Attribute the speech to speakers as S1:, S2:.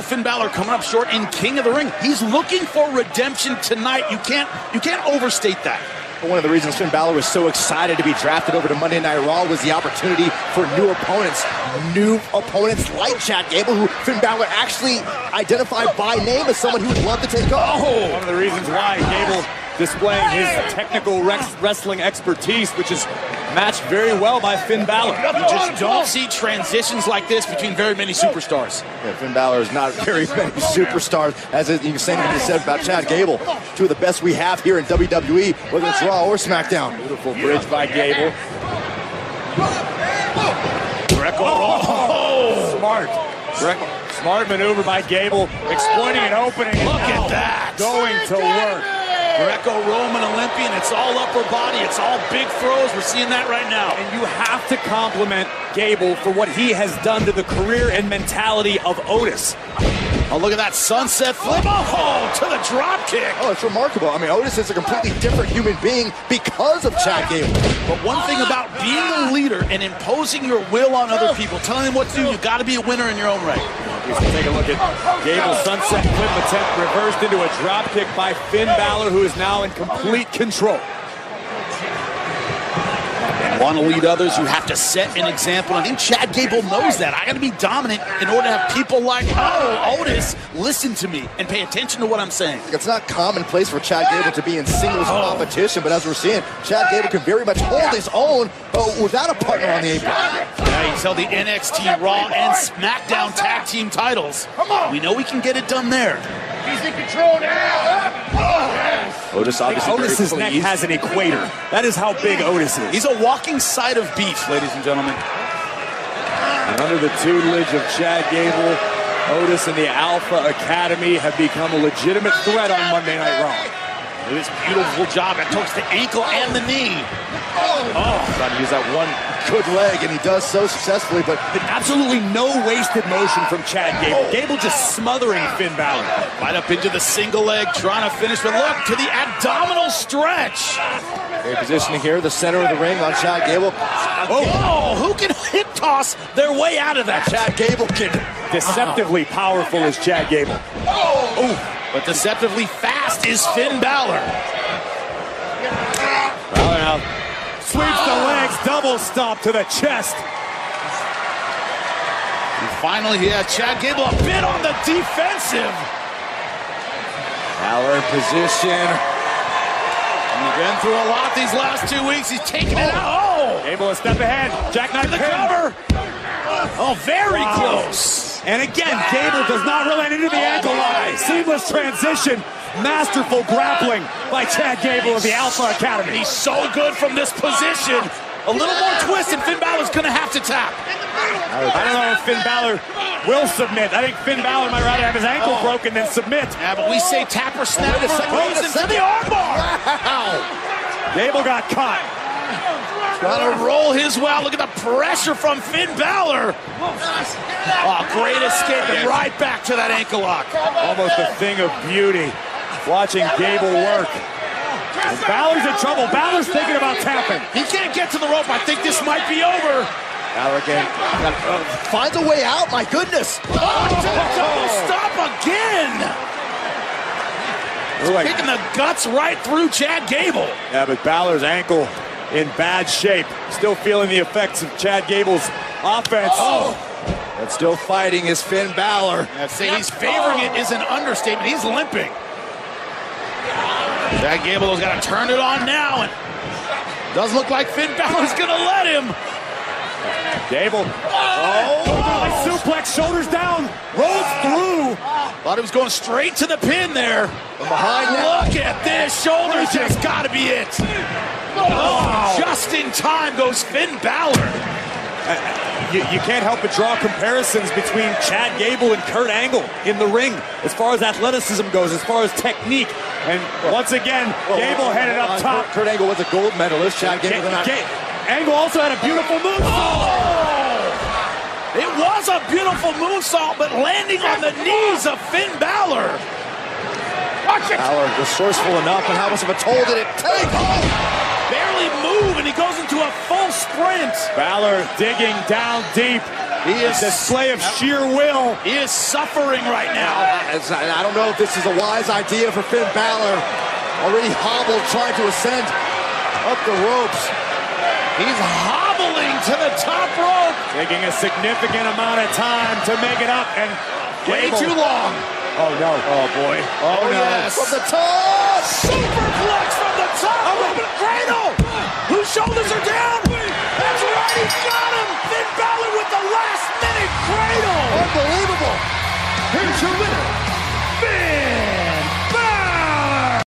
S1: Finn Balor coming up short in King of the Ring. He's looking for redemption tonight. You can't overstate that.
S2: One of the reasons Finn Balor was so excited to be drafted over to Monday Night Raw was the opportunity for new opponents. New opponents like Chad Gable, who Finn Balor actually identified by name as someone he would love to take on.
S3: Oh, one of the reasons why Gable displaying his technical wrestling expertise, which is matched very well by Finn Balor.
S1: You just don't see transitions like this between very many superstars.
S2: Yeah, Finn Balor is not very many superstars, as you can say what you said about Chad Gable. Two of the best we have here in WWE, whether it's Raw or SmackDown.
S3: Beautiful bridge by Gable. Smart maneuver by Gable, exploiting an opening.
S1: Look at that.
S3: Going to work.
S1: Greco-Roman Olympian, it's all upper body, it's all big throws. We're seeing that right now.
S3: And you have to compliment Gable for what he has done to the career and mentality of Otis.
S1: Oh, look at that sunset flip. Oh, to the drop kick.
S2: Oh, it's remarkable. I mean, Otis is a completely different human being because of Chad Gable.
S1: But one thing about being a leader and imposing your will on other people, telling them what to do, you got to be a winner in your own right.
S3: Take a look at Gable's sunset flip attempt reversed into a drop kick by Finn Balor, who is now in complete control.
S1: Want to lead others, you have to set an example. I think Chad Gable knows that. I got to be dominant in order to have people like, oh, Otis, listen to me and pay attention to what I'm saying.
S2: It's not commonplace for Chad Gable to be in singles competition, but as we're seeing, Chad Gable can very much hold his own without a partner on the apron.
S1: Yeah, he's held the NXT Raw and SmackDown Tag Team titles. We know we can get it done there.
S4: He's in control now.
S2: Otis obviously
S3: Otis's neck has an equator. That is how big Otis is.
S1: He's a walking side of beef, ladies and gentlemen.
S3: And under the tutelage of Chad Gable, Otis and the Alpha Academy have become a legitimate threat on Monday Night Raw.
S1: This beautiful job that took the ankle and the knee.
S2: Trying to use that one good leg, and he does so successfully, but
S3: absolutely no wasted motion from Chad Gable. Gable just smothering Finn Balor.
S1: Right up into the single leg, trying to finish, but look, to the abdominal stretch.
S2: Great positioning here, the center of the ring on Chad Gable.
S1: Oh, who can hip toss their way out of that?
S2: Chad Gable can.
S3: Deceptively powerful is Chad Gable.
S1: But deceptively fast is Finn Balor.
S3: Balor now sweeps the legs, double stomp to the chest.
S1: And finally, Chad Gable a bit on the defensive.
S3: Balor in position.
S1: He's been through a lot these last 2 weeks. He's taking it out.
S3: Gable a step ahead. Jackknife
S1: The
S3: pin.
S1: cover. Oh, very close.
S3: And again, Gable does not relent into the ankle line. Seamless transition. Masterful grappling by Chad Gable of the Alpha Academy.
S1: He's so good from this position. A little more twist and Finn Balor's going to have to tap.
S3: I don't know if Finn Balor will submit. I think Finn Balor might rather have his ankle broken than submit.
S1: Yeah, but we say tap or snap. Goes into the armbar.
S3: Gable got caught.
S1: Trying to roll his way out. Look at the pressure from Finn Balor. Oh, great escape and right back to that ankle lock.
S3: Almost a thing of beauty watching Gable work. And Balor's in trouble. Balor's thinking about tapping.
S1: He can't get to the rope. I think this might be over.
S2: Balor again finds a way out. My goodness.
S1: Double stop again. Kicking the guts right through Chad Gable.
S3: Yeah, but Balor's ankle in bad shape. Still feeling the effects of Chad Gable's offense.
S2: But still fighting is Finn Balor.
S1: I'd say he's favoring it is an understatement. He's limping. Chad Gable has got to turn it on now, and does look like Finn Balor's going to let him.
S3: Gable. Suplex, shoulders down, rolls through.
S1: Thought he was going straight to the pin there.
S2: From behind now.
S1: Look at this. Shoulders just got to be it. Just in time goes Finn Balor.
S3: You can't help but draw comparisons between Chad Gable and Kurt Angle in the ring as far as athleticism goes, as far as technique. And once again, Gable headed up top.
S2: Kurt Angle was a gold medalist. Chad Gable not.
S3: Angle also had a beautiful moonsault.
S1: It was a beautiful moonsault, but landing on the knees of Finn Balor. Watch it.
S2: Balor resourceful enough, and how much of a toll did it take?
S1: Barely move, and he goes into a full sprint.
S3: Balor digging down deep.
S1: He is
S3: a display of sheer will.
S1: He is suffering right now.
S2: I don't know if this is a wise idea for Finn Balor. Already hobbled, trying to ascend up the ropes.
S1: He's hobbling to the top rope.
S3: Taking a significant amount of time to make it up, and
S1: Way
S3: Gable.
S1: too long.
S3: Oh no. Oh boy. Oh no.
S2: Yes. From the top.
S1: Superplex from the top rope and cradle. Whose shoulders are down? That's right, he's got him. Finn Balor with the last minute cradle.
S2: Unbelievable.
S4: Here's your winner,